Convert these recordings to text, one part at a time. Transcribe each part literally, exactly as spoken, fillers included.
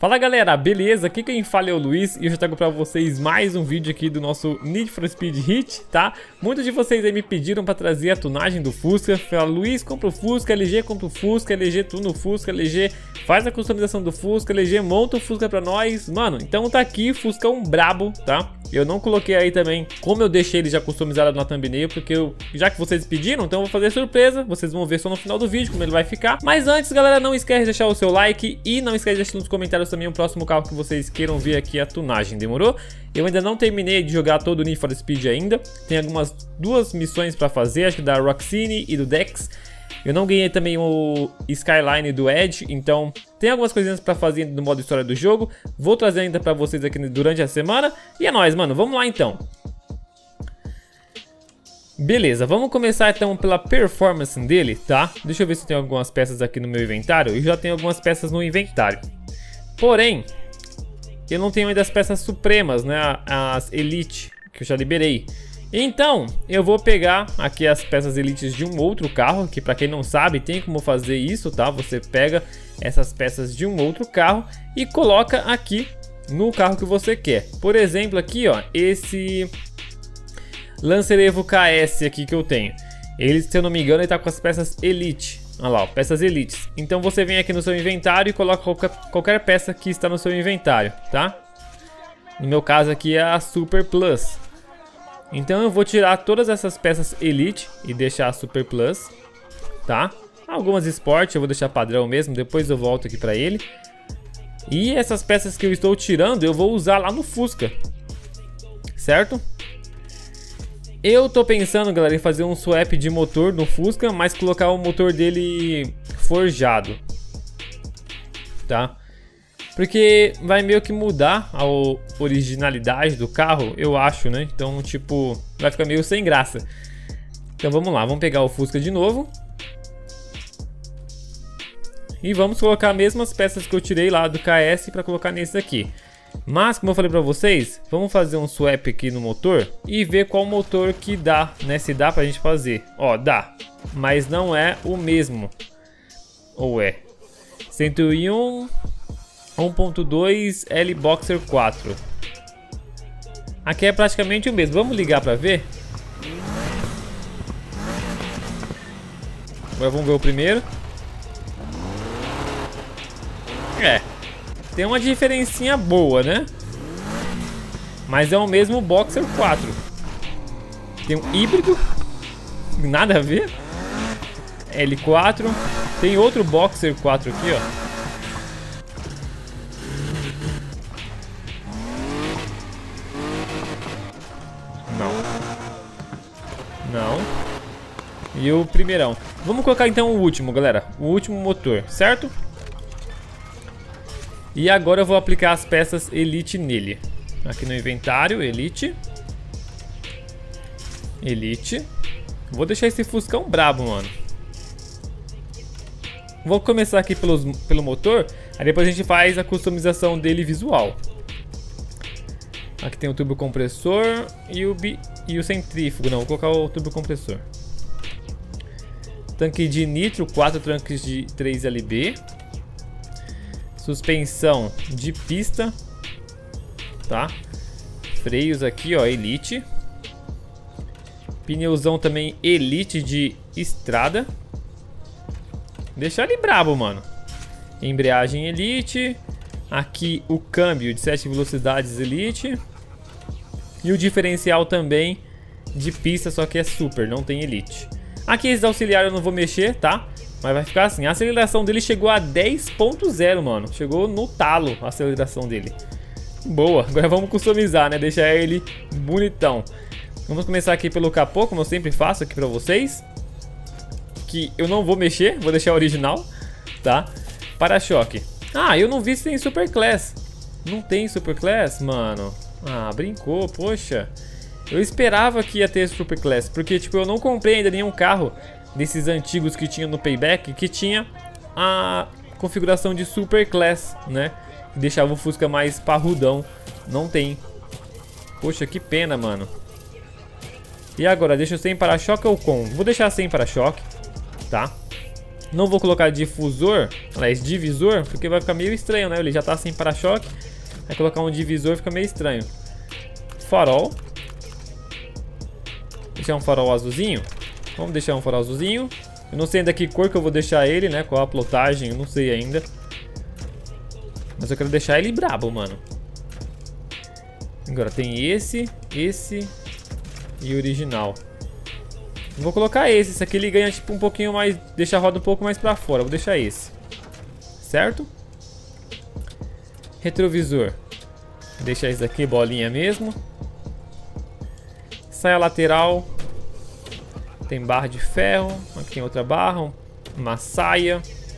Fala galera, beleza? Aqui quem fala é o Luiz e eu já trago pra vocês mais um vídeo aqui do nosso Need for Speed Heat, tá? Muitos de vocês aí me pediram pra trazer a tunagem do Fusca. Fala, Luiz, compra o Fusca, L G compra o Fusca, L G tuna o Fusca, L G faz a customização do Fusca, L G monta o Fusca pra nós. Mano, então tá aqui, Fuscão brabo, tá? Eu não coloquei aí também como eu deixei ele já customizado na thumbnail, porque eu, já que vocês pediram, então eu vou fazer surpresa. Vocês vão ver só no final do vídeo como ele vai ficar. Mas antes, galera, não esquece de deixar o seu like e não esquece de deixar nos comentários também o próximo carro que vocês queiram ver aqui a tunagem, demorou? Eu ainda não terminei de jogar todo o Need for Speed ainda. Tem algumas duas missões pra fazer, acho que da Roxine e do Dex. Eu não ganhei também o Skyline do Edge, então tem algumas coisinhas pra fazer no modo história do jogo. Vou trazer ainda pra vocês aqui durante a semana. E é nóis, mano, vamos lá então. Beleza, vamos começar então pela performance dele, tá? Deixa eu ver se tem algumas peças aqui no meu inventário. Eu já tenho algumas peças no inventário. Porém, eu não tenho ainda as peças supremas, né? As Elite, que eu já liberei. Então, eu vou pegar aqui as peças Elites de um outro carro, que pra quem não sabe, tem como fazer isso, tá? Você pega essas peças de um outro carro e coloca aqui no carro que você quer. Por exemplo, aqui, ó, esse Lancer Evo K S aqui que eu tenho. Ele, se eu não me engano, ele tá com as peças Elite. Olha lá, ó, peças Elites. Então você vem aqui no seu inventário e coloca qualquer, qualquer peça que está no seu inventário, tá? No meu caso aqui é a Super Plus. Então eu vou tirar todas essas peças Elite e deixar a Super Plus, tá? Algumas Sport eu vou deixar padrão mesmo, depois eu volto aqui pra ele. E essas peças que eu estou tirando eu vou usar lá no Fusca, certo? Eu tô pensando, galera, em fazer um swap de motor no Fusca, mas colocar o motor dele forjado, tá? Porque vai meio que mudar a originalidade do carro, eu acho, né? Então, tipo, vai ficar meio sem graça. Então vamos lá, vamos pegar o Fusca de novo. E vamos colocar as mesmas peças que eu tirei lá do K S para colocar nesse aqui. Mas, como eu falei pra vocês, vamos fazer um swap aqui no motor e ver qual motor que dá, né? Se dá pra gente fazer. Ó, dá, mas não é o mesmo. Ou é? cento e um... um ponto dois L Boxer quatro. Aqui é praticamente o mesmo. Vamos ligar pra ver. Agora vamos ver o primeiro. É, tem uma diferencinha boa, né? Mas é o mesmo Boxer quatro. Tem um híbrido, nada a ver. L quatro. Tem outro Boxer quatro aqui, ó. Não. E o primeirão. Vamos colocar então o último, galera. O último motor, certo? E agora eu vou aplicar as peças Elite nele. Aqui no inventário, Elite. Elite. Vou deixar esse Fuscão brabo, mano. Vou começar aqui pelos, pelo motor. Aí depois a gente faz a customização dele visual. Aqui tem o turbo compressor e o, bi, e o centrífugo. Não, vou colocar o turbo compressor. Tanque de nitro, quatro tanques de três L B. Suspensão de pista, tá? Freios aqui, ó, Elite. Pneuzão também Elite de estrada. Deixar ele brabo, mano. Embreagem Elite. Aqui o câmbio de sete velocidades Elite. E o diferencial também de pista, só que é Super, não tem Elite. Aqui esse auxiliar eu não vou mexer, tá? Mas vai ficar assim. A aceleração dele chegou a dez ponto zero, mano. Chegou no talo a aceleração dele. Boa, agora vamos customizar, né? Deixar ele bonitão. Vamos começar aqui pelo capô, como eu sempre faço aqui pra vocês. Que eu não vou mexer, vou deixar original, tá? Para-choque. Ah, eu não vi se tem Super Class. Não tem Super Class, mano. Ah, brincou, poxa. Eu esperava que ia ter Super Class, porque tipo, eu não comprei ainda nenhum carro desses antigos que tinha no Payback, que tinha a configuração de Super Class, né? Que deixava o Fusca mais parrudão. Não tem. Poxa, que pena, mano. E agora, deixa eu sem para-choque ou com? Vou deixar sem para-choque, tá? Não vou colocar difusor, aliás, divisor, porque vai ficar meio estranho, né? Ele já tá sem para-choque. Vai colocar um divisor, fica meio estranho. Farol. Deixar um farol azulzinho. Vamos deixar um farol azulzinho. Eu não sei ainda que cor que eu vou deixar ele, né? Qual a plotagem, eu não sei ainda. Mas eu quero deixar ele brabo, mano. Agora tem esse, esse e original. Vou colocar esse. Esse aqui ele ganha tipo um pouquinho mais, deixa a roda um pouco mais pra fora. Vou deixar esse. Certo? Retrovisor. Vou deixar esse aqui, bolinha mesmo. Saia lateral. Tem barra de ferro. Aqui tem outra barra. Uma saia.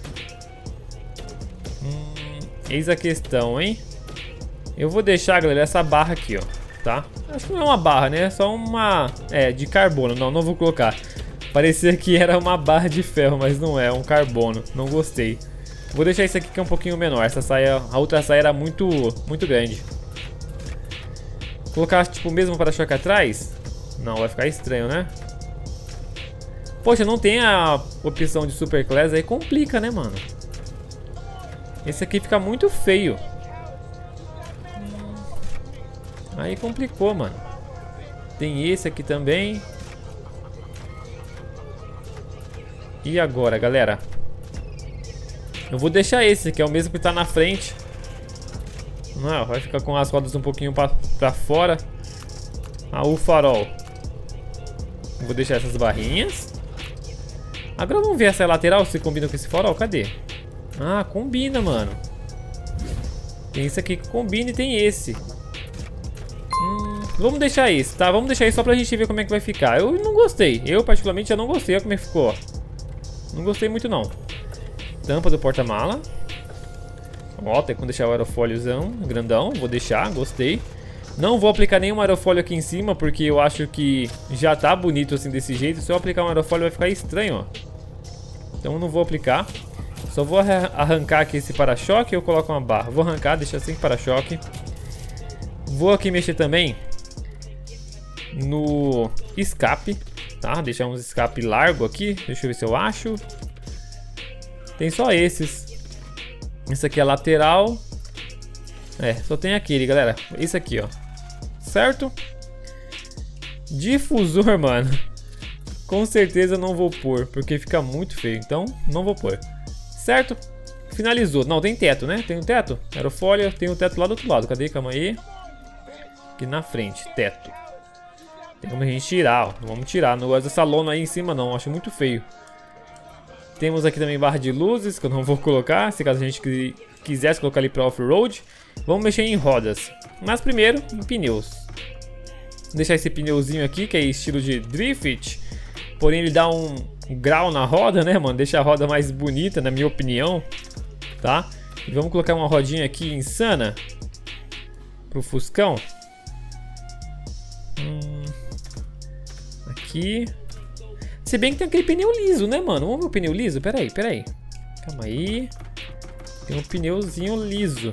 Hum, eis a questão, hein? Eu vou deixar, galera, essa barra aqui, ó. Tá? Acho que não é uma barra, né? É só uma... É, de carbono. Não, não vou colocar. Parecia que era uma barra de ferro, mas não é. É um carbono. Não gostei. Vou deixar isso aqui que é um pouquinho menor. Essa saia... A outra saia era muito... Muito grande. Colocar, tipo, o mesmo para-choque atrás? Não, vai ficar estranho, né? Poxa, não tem a opção de Super Class, aí complica, né, mano? Esse aqui fica muito feio. Aí complicou, mano. Tem esse aqui também. E agora, galera? Eu vou deixar esse, que é o mesmo que tá na frente. Não, vai ficar com as rodas um pouquinho pra, pra fora. Ah, o farol. Vou deixar essas barrinhas. Agora vamos ver essa lateral se combina com esse farol. Cadê? Ah, combina, mano. Tem esse aqui que combina e tem esse. Hum, vamos deixar esse, tá? Vamos deixar esse só pra gente ver como é que vai ficar. Eu não gostei. Eu, particularmente, já não gostei. Olha como é que ficou, ó. Não gostei muito, não. Tampa do porta-mala. Ó, tem como deixar o aerofóliozão grandão. Vou deixar, gostei. Não vou aplicar nenhum aerofólio aqui em cima, porque eu acho que já tá bonito assim desse jeito. Se eu aplicar um aerofólio vai ficar estranho, ó. Então eu não vou aplicar. Só vou arrancar aqui esse para-choque e eu coloco uma barra. Vou arrancar, deixar sem para-choque. Vou aqui mexer também no escape, tá? Deixar uns escape largo aqui. Deixa eu ver se eu acho. Tem só esses. Esse aqui é lateral. É, só tem aquele, galera. Esse aqui, ó. Certo? Difusor, mano. Com certeza não vou pôr, porque fica muito feio. Então, não vou pôr. Certo? Finalizou. Não, tem teto, né? Tem um teto. Aerofólio. Tem um teto lá do outro lado. Cadê? Calma aí. Aqui na frente. Teto. Tem como a gente tirar, ó. Não vamos tirar. Não gosto dessa lona aí em cima, não. Acho muito feio. Temos aqui também barra de luzes, que eu não vou colocar. Se caso a gente quisesse colocar ali para off-road. Vamos mexer em rodas. Mas primeiro, em pneus. Vou deixar esse pneuzinho aqui, que é estilo de drift. Porém, ele dá um grau na roda, né, mano? Deixa a roda mais bonita, na minha opinião. Tá? E vamos colocar uma rodinha aqui insana. Pro Fuscão. Hum, aqui. Se bem que tem aquele pneu liso, né, mano? Vamos ver o pneu liso? Pera aí, pera aí. Calma aí. Tem um pneuzinho liso.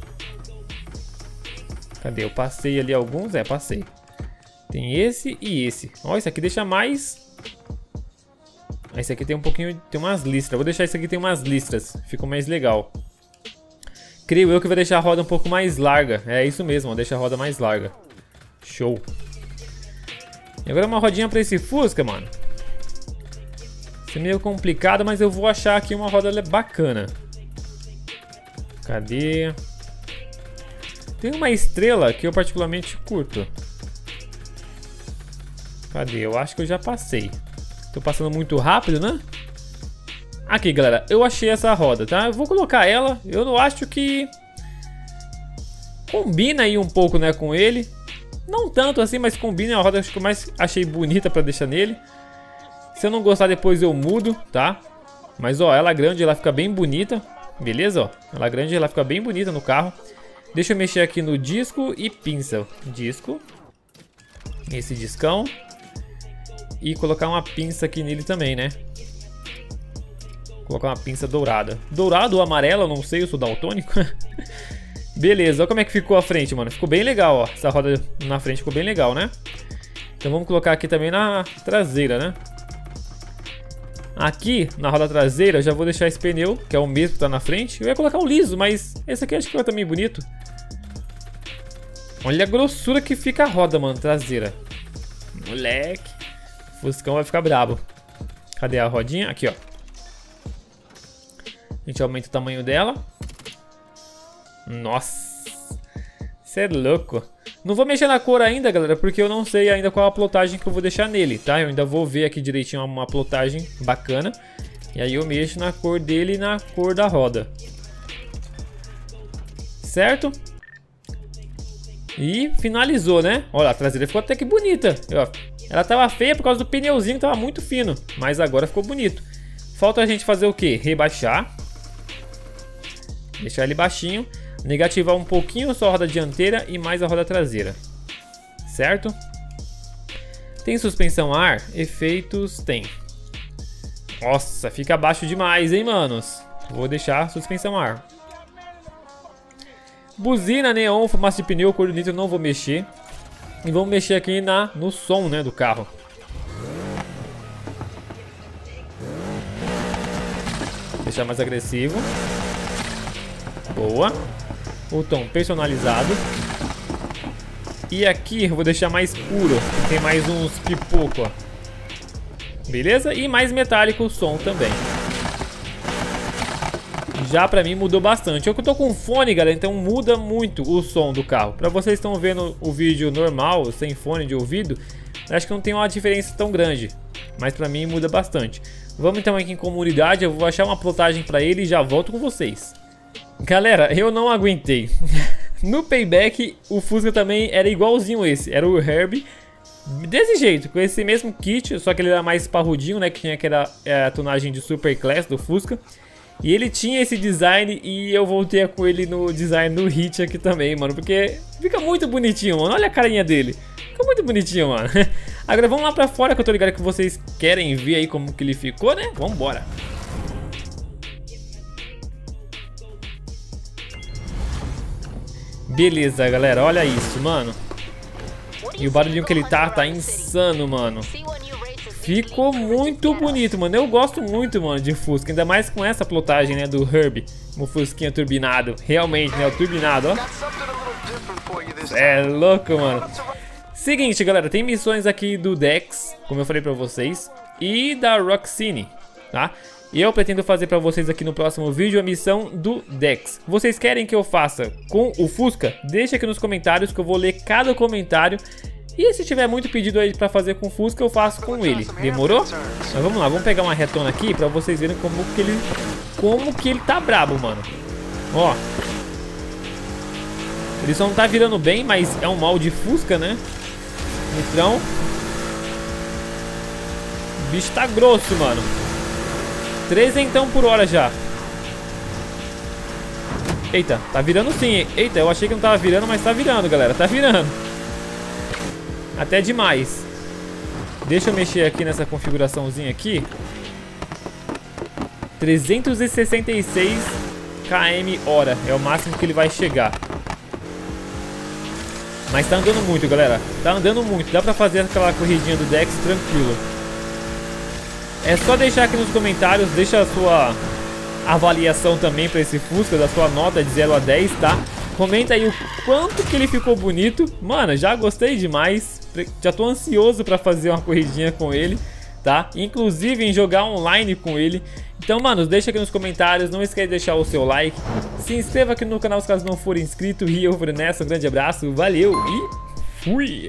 Cadê? Eu passei ali alguns? É, passei. Tem esse e esse. Ó, esse aqui deixa mais... Esse aqui tem um pouquinho... Tem umas listras. Vou deixar esse aqui tem umas listras. Fica mais legal. Creio eu que vai deixar a roda um pouco mais larga. É isso mesmo, ó. Deixa a roda mais larga. Show. E agora uma rodinha pra esse Fusca, mano. Isso é meio complicado, mas eu vou achar aqui uma roda bacana. Cadê? Tem uma estrela que eu particularmente curto. Cadê? Eu acho que eu já passei. Tô passando muito rápido, né? Aqui, galera. Eu achei essa roda, tá? Eu vou colocar ela. Eu não acho que... Combina aí um pouco, né, com ele. Não tanto assim, mas combina. É a roda que eu mais achei bonita pra deixar nele. Se eu não gostar, depois eu mudo, tá? Mas, ó, ela grande, ela fica bem bonita. Beleza, ó? Ela grande, ela fica bem bonita no carro. Deixa eu mexer aqui no disco e pinça. Disco. Esse discão. E colocar uma pinça aqui nele também, né? Colocar uma pinça dourada. Dourado ou amarelo, eu não sei, eu sou daltônico. Beleza, olha como é que ficou a frente, mano. Ficou bem legal, ó. Essa roda na frente ficou bem legal, né? Então vamos colocar aqui também na traseira, né? Aqui, na roda traseira, eu já vou deixar esse pneu, que é o mesmo que tá na frente. Eu ia colocar o liso, mas esse aqui acho que vai também bonito. Olha a grossura que fica a roda, mano, traseira. Moleque. O Fuscão vai ficar brabo. Cadê a rodinha? Aqui, ó. A gente aumenta o tamanho dela. Nossa. Isso é louco. Não vou mexer na cor ainda, galera, porque eu não sei ainda qual a plotagem que eu vou deixar nele, tá? Eu ainda vou ver aqui direitinho uma plotagem bacana. E aí eu mexo na cor dele e na cor da roda. Certo? E finalizou, né? Olha, a traseira ficou até que bonita. Ela tava feia por causa do pneuzinho que tava muito fino. Mas agora ficou bonito. Falta a gente fazer o quê? Rebaixar. Deixar ele baixinho. Negativar um pouquinho só a roda dianteira e mais a roda traseira. Certo? Tem suspensão a ar? Efeitos tem. Nossa, fica baixo demais, hein, manos? Vou deixar suspensão a ar. Buzina, neon, fumaça de pneu, cor do nitro, não vou mexer. E vamos mexer aqui na, no som, né, do carro. Deixar mais agressivo. Boa. O tom personalizado. E aqui eu vou deixar mais puro. Tem mais uns pipoco, ó. Beleza? E mais metálico o som também. Já pra mim mudou bastante. Eu que tô com fone, galera, então muda muito o som do carro. Pra vocês que estão vendo o vídeo normal, sem fone de ouvido, acho que não tem uma diferença tão grande. Mas pra mim muda bastante. Vamos então aqui em comunidade, eu vou achar uma plotagem pra ele e já volto com vocês. Galera, eu não aguentei. No Payback, o Fusca também era igualzinho esse. Era o Herbie. Desse jeito, com esse mesmo kit, só que ele era mais parrudinho, né? Que tinha aquela é, a tonagem de Super Class do Fusca. E ele tinha esse design e eu voltei com ele no design no Hit aqui também, mano. Porque fica muito bonitinho, mano. Olha a carinha dele. Fica muito bonitinho, mano. Agora vamos lá pra fora, que eu tô ligado que vocês querem ver aí como que ele ficou, né? Vambora. Beleza, galera, olha isso, mano. E o barulhinho que ele tá, tá insano, mano. Ficou muito bonito, mano. Eu gosto muito, mano, de Fusca. Ainda mais com essa plotagem, né, do Herbie. O Fusquinha turbinado. Realmente, né, o turbinado, ó. É louco, mano. Seguinte, galera, tem missões aqui do Dex, como eu falei pra vocês, e da Roxine, tá? E eu pretendo fazer pra vocês aqui no próximo vídeo a missão do Dex. Vocês querem que eu faça com o Fusca? Deixa aqui nos comentários que eu vou ler cada comentário. E se tiver muito pedido aí pra fazer com o Fusca, eu faço com ele. Demorou? Mas vamos lá, vamos pegar uma retona aqui pra vocês verem como que ele, como que ele tá brabo, mano. Ó. Ele só não tá virando bem, mas é um mal de Fusca, né? Então... o bicho tá grosso, mano. Trezentão por hora já. Eita, tá virando sim. Eita, eu achei que não tava virando, mas tá virando, galera. Tá virando. Até demais. Deixa eu mexer aqui nessa configuraçãozinha aqui. trezentos e sessenta e seis quilômetros hora. É o máximo que ele vai chegar. Mas tá andando muito, galera. Tá andando muito. Dá pra fazer aquela corridinha do Dex tranquilo. É só deixar aqui nos comentários, deixa a sua avaliação também para esse Fusca, da sua nota de zero a dez, tá? Comenta aí o quanto que ele ficou bonito. Mano, já gostei demais. Já tô ansioso para fazer uma corridinha com ele, tá? Inclusive em jogar online com ele. Então, mano, deixa aqui nos comentários. Não esquece de deixar o seu like. Se inscreva aqui no canal caso não for inscrito. E eu vou nessa. Um grande abraço, valeu e fui!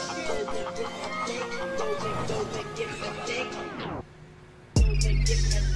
Don't make it